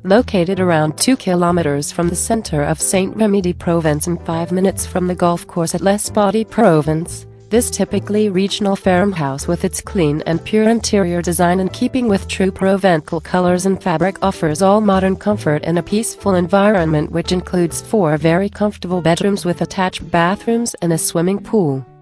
Located around 2 kilometers from the center of St Rémy-de-Provençe and 5 minutes from the golf course at Les Baux-de-Provençe, this typically regional farmhouse with its clean and pure interior design in keeping with true Provençal colors and fabric offers all modern comfort in a peaceful environment which includes 4 very comfortable bedrooms with attached bathrooms and a swimming pool.